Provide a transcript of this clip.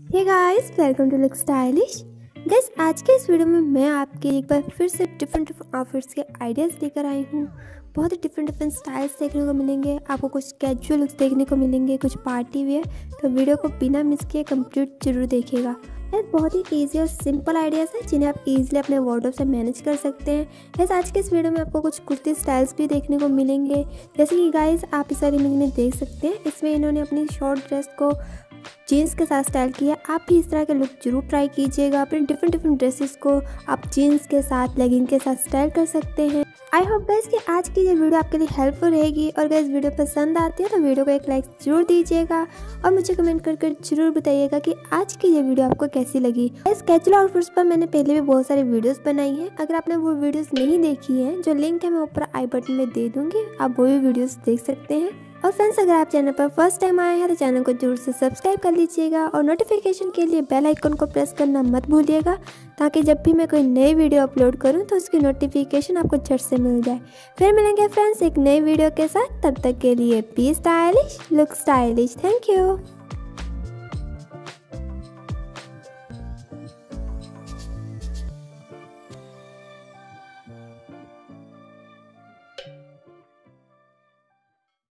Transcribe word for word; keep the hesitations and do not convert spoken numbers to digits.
Hey guys, welcome to look stylish. Guys, आज के इस वीडियो में मैं आपके एक बार फिर से डिफरेंट डिफरेंट आउटफिट्स के आइडियाज़ लेकर आई हूँ। बहुत ही डिफरेंट डिफरेंट स्टाइल्स देखने को मिलेंगे, आपको कुछ कैजुअल लुक्स देखने को मिलेंगे, कुछ पार्टी वेयर। तो वीडियो को बिना मिस किए कंप्लीट जरूर देखिएगा। गाइस, बहुत ही इजी और सिंपल आइडियाज़ हैं जिन्हें आप इजीली अपने वार्डरोब से मैनेज कर सकते हैं। गाइस, आज के इस वीडियो में आपको कुछ कुर्ती स्टाइल्स भी देखने को मिलेंगे। जैसे कि गाइस, आप इस वाली इमेज में देख सकते हैं, इसमें इन्होंने अपनी शॉर्ट ड्रेस को जीन्स के साथ स्टाइल किया। आप भी इस तरह के लुक जरूर ट्राई कीजिएगा। अपने डिफरेंट डिफरेंट ड्रेसेस को आप जीन्स के साथ, लेगिंग के साथ स्टाइल कर सकते हैं। आई होप गाइस कि आज की ये वीडियो आपके लिए हेल्पफुल रहेगी। और गाइस, वीडियो पसंद आती है तो वीडियो को एक लाइक जरूर दीजिएगा और मुझे कमेंट कर कर जरूर बताइएगा कि आज की ये वीडियो आपको कैसी लगी। इस कैजुअल आउटफिट्स पर मैंने पहले भी बहुत सारी वीडियोस बनाई हैं। अगर आपने वो वीडियोस नहीं देखी है, जो लिंक है मैं ऊपर आई बटन में दे दूंगी, आप वो भी वीडियोस देख सकते हैं। और फ्रेंड्स, अगर आप चैनल पर फर्स्ट टाइम आए हैं तो चैनल को जरूर से सब्सक्राइब कर लीजिएगा और नोटिफिकेशन के लिए बेल आइकन को प्रेस करना मत भूलिएगा, ताकि जब भी मैं कोई नई वीडियो अपलोड करूं तो उसकी नोटिफिकेशन आपको झट से मिल जाए। फिर मिलेंगे फ्रेंड्स एक नई वीडियो के साथ। तब तक के लिए be stylish, look stylish. Thank you.